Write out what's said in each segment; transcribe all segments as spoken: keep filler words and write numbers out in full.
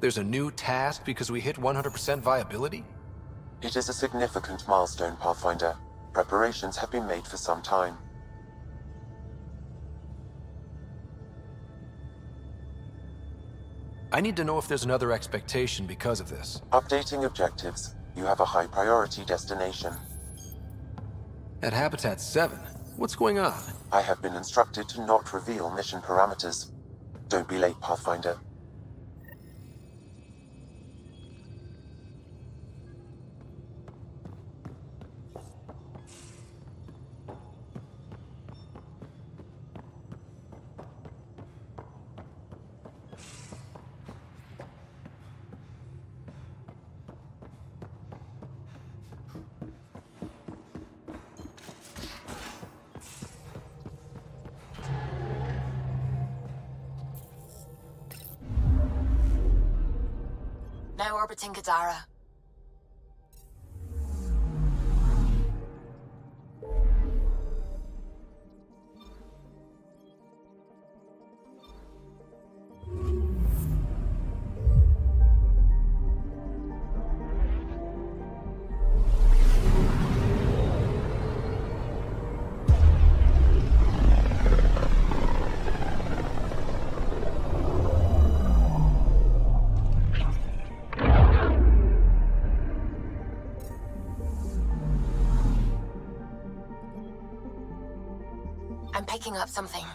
There's a new task because we hit one hundred percent viability? It is a significant milestone, Pathfinder. Preparations have been made for some time. I need to know if there's another expectation because of this. Updating objectives. You have a high priority destination. At Habitat seven, what's going on? I have been instructed to not reveal mission parameters. Don't be late, Pathfinder. Now orbiting Kadara. I'm picking up something.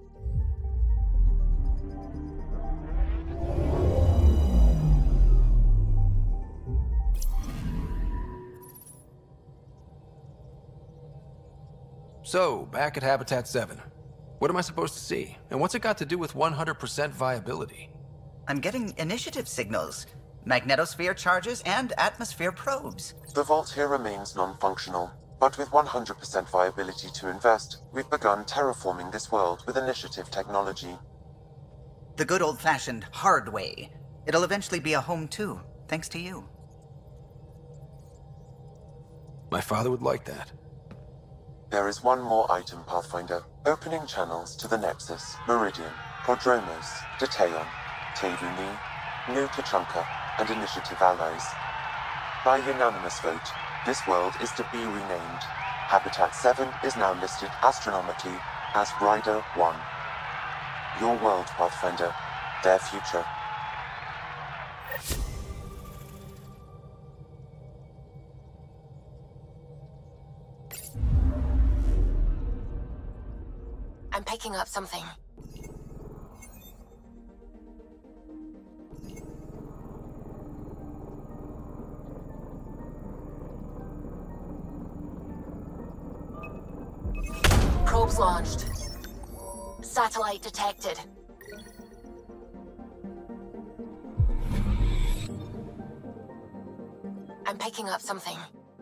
So, back at Habitat seven. What am I supposed to see? And what's it got to do with one hundred percent viability? I'm getting initiative signals, magnetosphere charges, and atmosphere probes. The vault here remains non-functional, but with one hundred percent viability to invest, we've begun terraforming this world with initiative technology. The good old-fashioned hard way. It'll eventually be a home too, thanks to you. My father would like that. There is one more item, Pathfinder. Opening channels to the Nexus, Meridian, Prodromos, Detaeon, Tevuni, New Tachanka, and Initiative allies. By unanimous vote, this world is to be renamed. Habitat seven is now listed astronomically as Rider one. Your world, Pathfinder. Their future. I'm picking up something. Probes launched. Satellite detected. I'm picking up something.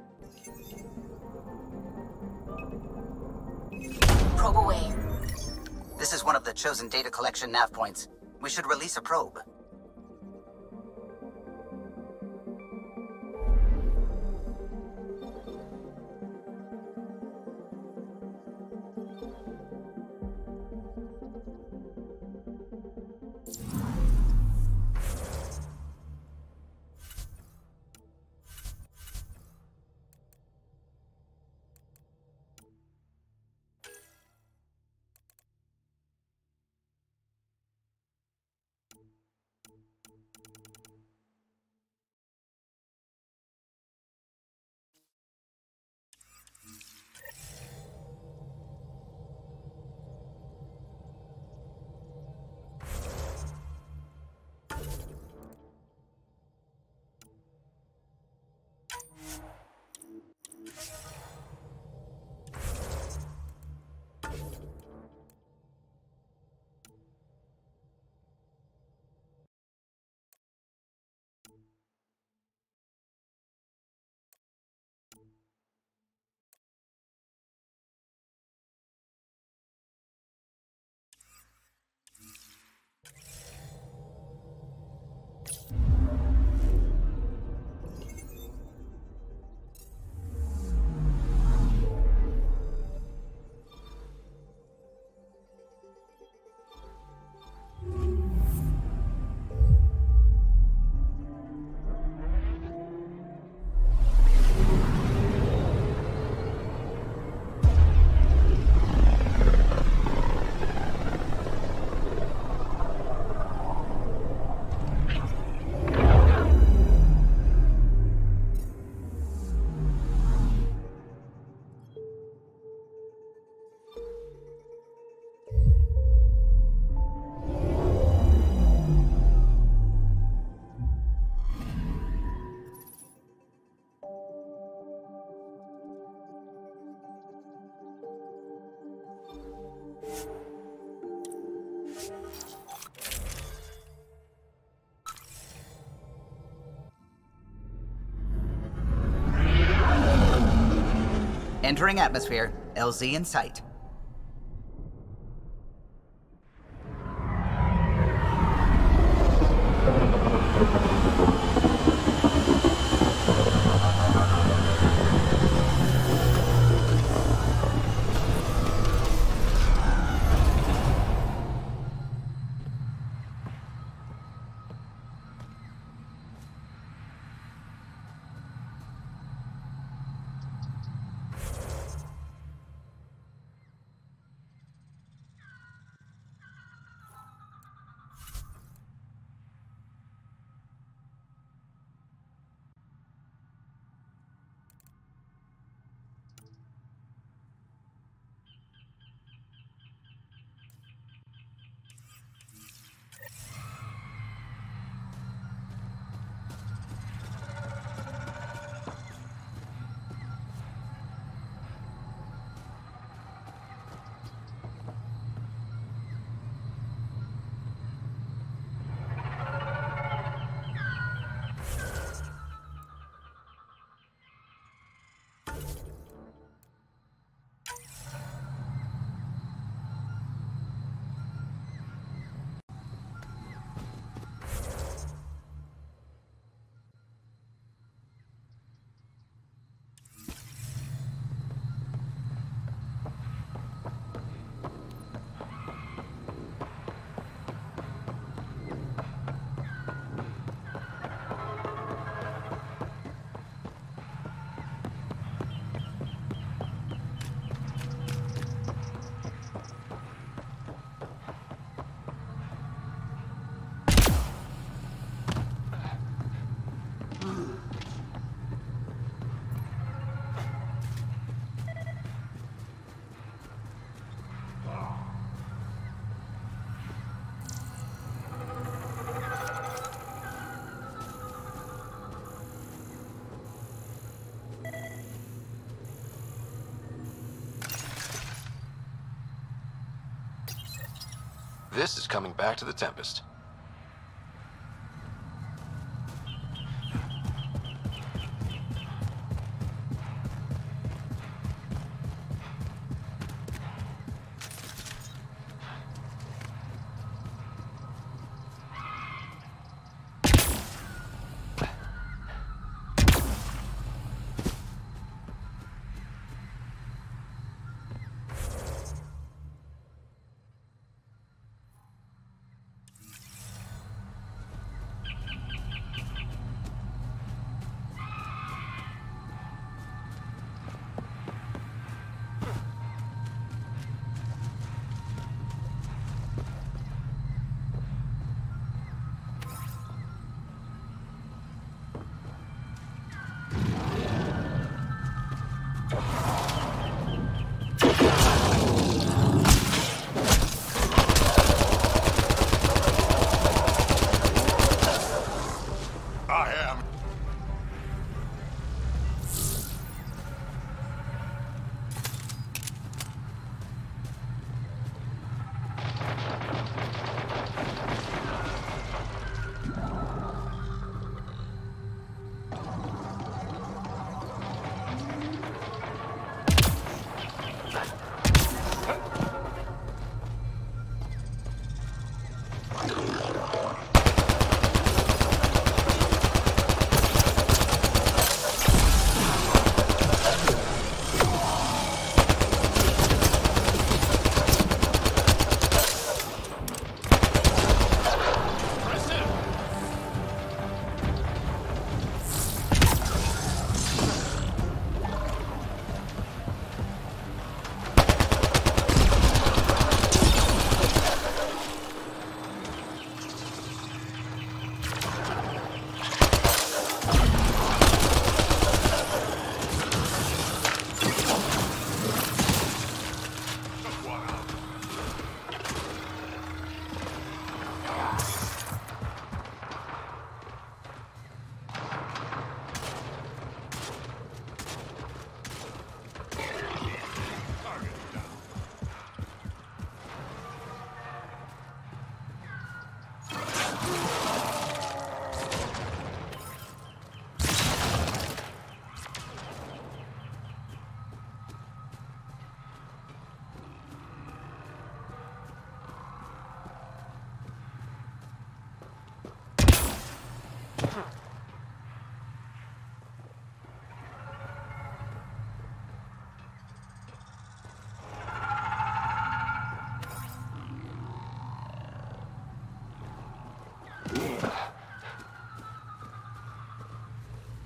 Probe away. This is one of the chosen data collection nav points. We should release a probe. Entering atmosphere. L Z in sight. This is coming back to the Tempest.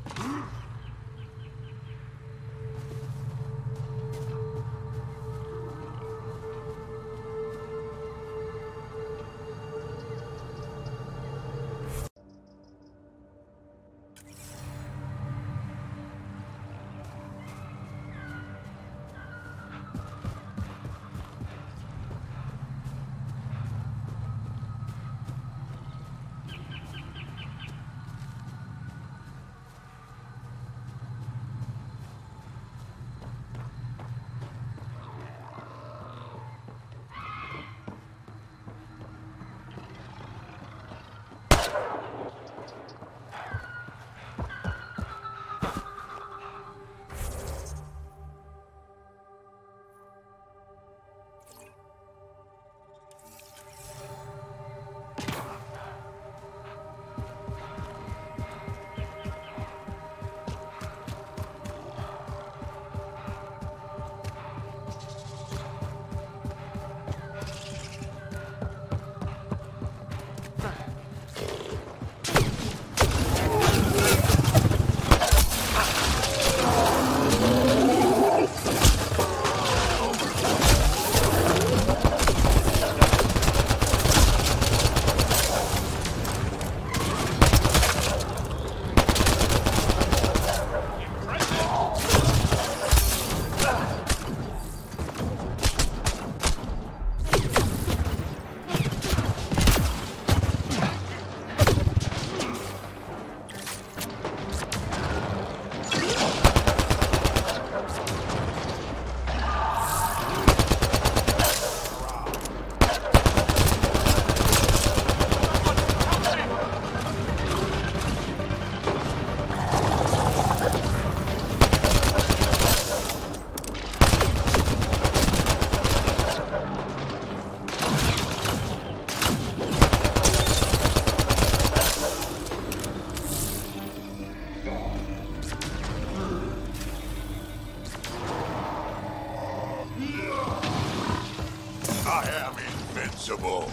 invincible.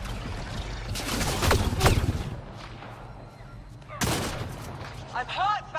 I'm hot!